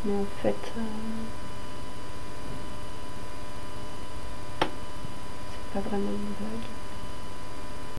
Mais en fait, c'est pas vraiment une blague.